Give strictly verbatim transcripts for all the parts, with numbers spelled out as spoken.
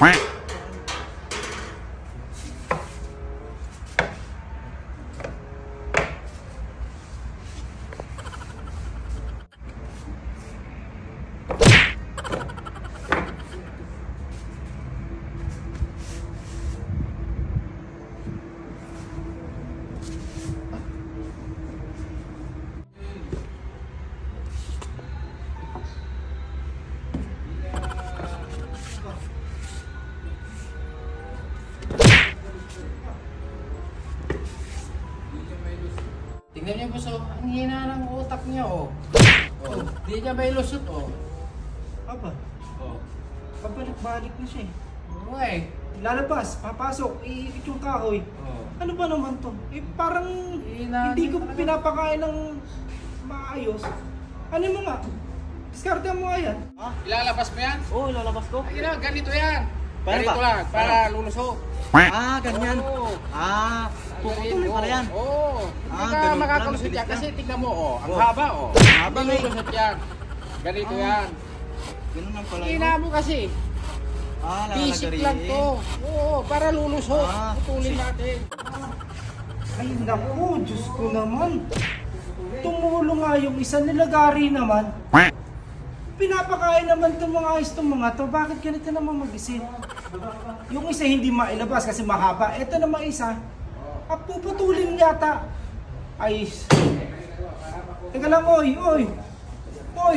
Tingnan niyo po, so, ang hina ng utak niya, oh. Oh, di niya may lusot, oh. Aba, Oh. pabalik-balik na siya eh. Oo eh. Lalabas, papasok, iikot yung kahoy. Oh. Ano ba naman to? Eh parang Hina hindi ko niya talaga. pinapakain ng maayos. Ano mo nga? Diskarte mo nga yan. Ilalabas mo yan? Oo, ilalabas ko. Ay, na, ganito yan. Paano Ganito ba? lang, para lulusot. Ah, ganyan. Oo. Ah, puputuloy pala yan. Oo. Oh, Ah, hindi ka ganun makakalusot pala, yan kasi mabilis tingnan mo, oh. Ang Oh. haba, oh. Haba Hindi nga eh. lulusot yan. Ganito Ah. yan. Ganun lang pala yun. Hina mo kasi. Ah, Basic lalagariin. lang to. Oo, para lulusot. Ah, Putulin si- natin. Ay naku, Diyos ko naman. Tumulong nga yung isa, nilagari naman. Pinapakain naman itong mga ayos itong mga to. Bakit ganito naman mag-isip? Yung isa hindi mailabas kasi mahaba. Ito naman isa, ah, puputulin yata. Ay, teka lang, oy, oy. Oy.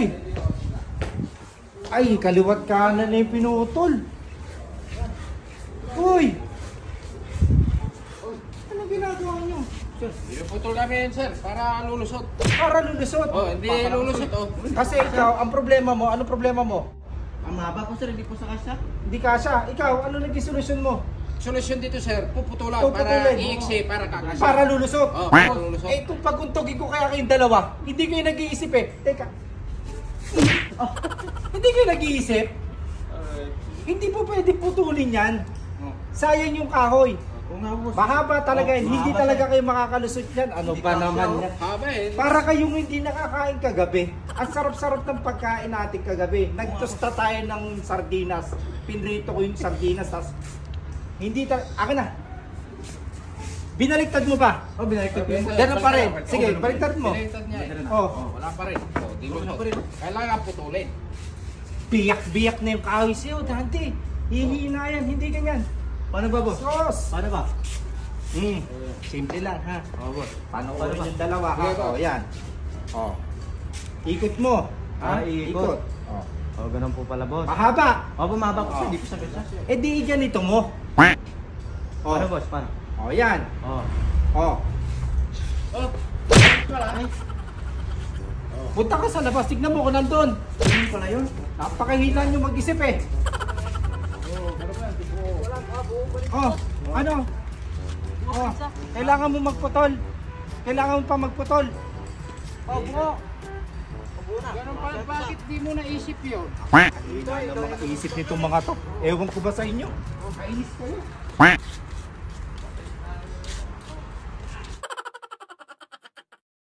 Ay, kaliwat kanan na yung pinutol. Uy! Ano ginagawa nyo? Pinuputol namin yan, sir, para lulusot. Para lulusot. Oh, hindi lulusot, oh. Kasi ikaw, ang problema mo, ano problema mo? Ang haba ko sir, hindi po sa kasya. Hindi kasya. Ikaw, ano naging solusyon mo? Solusyon dito, sir, puputulan Puputulin. para iiksi, para kakasya. Para lulusot. Oh, para lulusot. Eh, kung paguntogin ko kaya kayong dalawa, hindi kayo nag-iisip eh. Teka. Oh, hindi kayo nag-iisip? Hindi po pwede putulin yan. Sayang yung kahoy. Oo nga po. Mahaba talaga yan. Oh, Hindi mahaba, talaga sir. kayo makakalusot yan. Ano Hindi ba kasya, naman oh. yan? Haba eh. Para kayong hindi nakakain kagabi. Ang sarap-sarap ng pagkain natin kagabi. Nagtosta tayo ng sardinas. Pinrito ko yung sardinas. Tas hindi ta... Akin na. Binaliktad mo ba? Oh, binaliktad ko yun. Ganun pa rin. Sige, baliktad mo. Baliktad niya eh. Oh. Oh, wala pa rin. Oh, di Wala lusot. pa rin. Kailangan putulin. Biyak-biyak na yung kahoy sa'yo, Dante. Hihina yan, hindi ganyan. Paano ba, boss? Sos! Paano ba? Hmm. Simple lang ha. Oo, boss. Paano Paano ulit ba? yung dalawa ha? Sige, O, yan. O. Ikot mo. Ah, ikot. O. Oh, ganun po pala, boss. Mahaba. Oh, bumaba ko sir, Oh. hindi ko sa kasya. Eh di ganito mo. O. Paano, boss? Paano? O, yan. Oh. O. Oh, wala. Ay, Punta ka sa labas, tignan mo kung nandun. ganun pala yun. Napakahina nyo mag-isip eh. Oh, ano? Oh, kailangan mo magputol. Kailangan mo pa magputol. Oh, bro. Ganun pa, bakit di mo naisip yun? Hina ng mga isip nitong mga to. Ewan ko ba sa inyo? Oh, kainis kayo.